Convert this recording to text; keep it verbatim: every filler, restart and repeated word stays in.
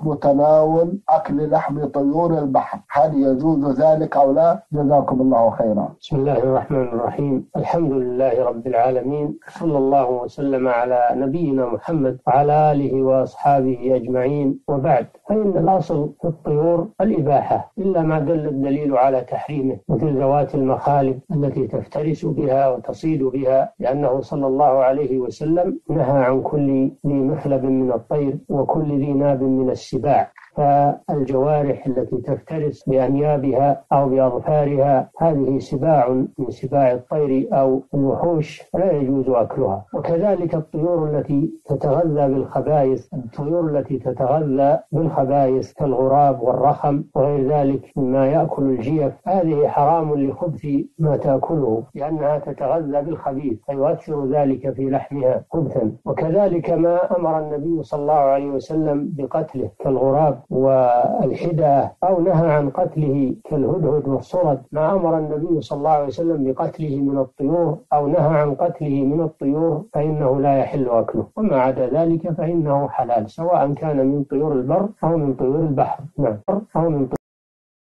حكم تناول أكل لحم طيور البحر؟ هل يجوز ذلك أو لا؟ جزاكم الله خيرا. بسم الله الرحمن الرحيم. الحمد لله رب العالمين، صلى الله وسلم على نبينا محمد وعلى آله وأصحابه أجمعين، وبعد، فإن الأصل في الطيور الإباحة إلا ما دل الدليل على تحريمه، مثل ذوات المخالب التي تفترس بها وتصيد بها، لأنه صلى الله عليه وسلم نهى عن كل ذي مخلب من الطير وكل ذي ناب من السباع. فالجوارح التي تفترس بأنيابها أو بأظفارها هذه سباع من سباع الطير أو الوحوش لا يجوز أكلها. وكذلك الطيور التي تتغذى بالخبائث، الطيور التي تتغذى بالخبائث كالغراب والرخم وغير ذلك مما يأكل الجيف، هذه حرام لخبث ما تأكله، لأنها تتغذى بالخبيث فيؤثر ذلك في لحمها خبثا. وكذلك ما أمر النبي صلى الله عليه وسلم بقتله كالغراب والحدة، أو نهى عن قتله كالهدهد والصرد. ما أمر النبي صلى الله عليه وسلم بقتله من الطيور أو نهى عن قتله من الطيور فإنه لا يحل أكله، وما عدا ذلك فإنه حلال، سواء كان من طيور البر أو من طيور البحر. نعم، أو من طيور